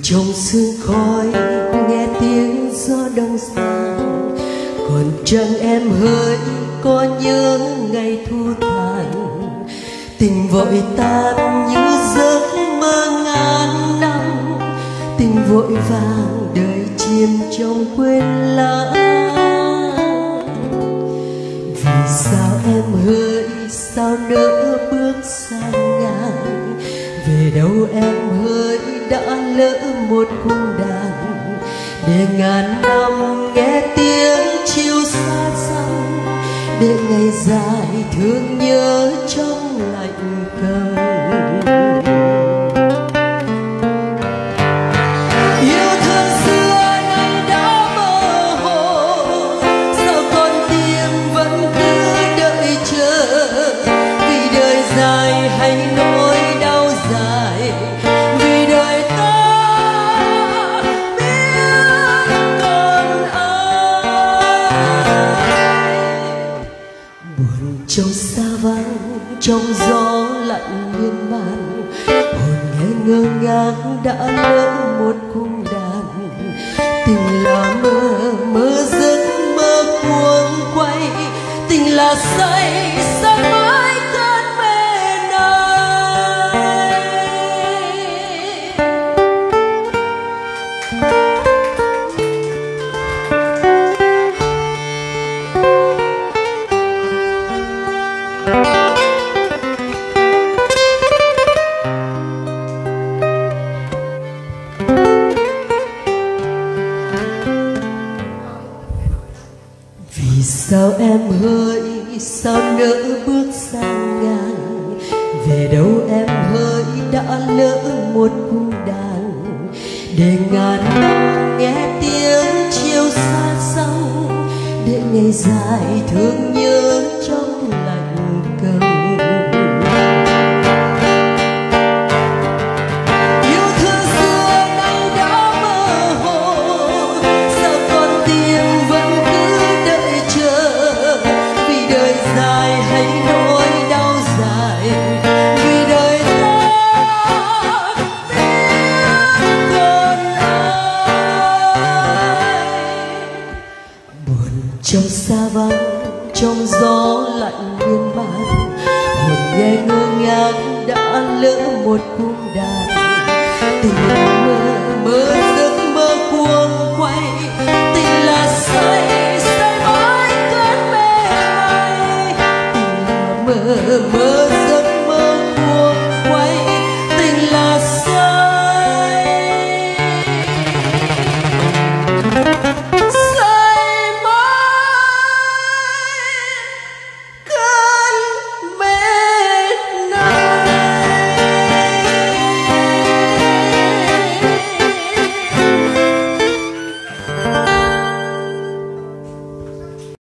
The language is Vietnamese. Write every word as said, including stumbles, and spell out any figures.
trong sương khói nghe tiếng gió đông sang, còn trăng em hỡi có nhớ ngày thu tàn. Tình vội tan như giấc mơ ngàn năm, tình vội vàng đời chìm trong quên lãng. Vì sao em hỡi sao nỡ bước sang ngang, về đâu em hỡi đã lỡ một cung đàn, để ngàn năm nghe tiếng chiều xa xăm, để ngày dài thương nhớ trong lạnh cơn. Yêu thương xưa nay đã mơ hồ, sao con tim vẫn cứ đợi chờ, vì đời dài hay nỗi đau dài, vì đời ta biết còn ai. Buồn trong xa vắng, trong gió lạnh miên man, hồn nghe ngơ ngác đã lỡ một cung đàn. Tình là mơ, mơ giấc mơ cuồng quay, tình là say, say mãi cơn mê này. Vì sao em hỡi sao nỡ bước sang ngang, về đâu em hỡi đã lỡ một cung đàn, để ngàn năm nghe tiếng chiều xa xăm, để ngày dài thương nhớ trong lạnh cơn. Trong xa vắng, trong gió lạnh miên man, hồn nghe ngơ ngác đã lỡ một cung đàn.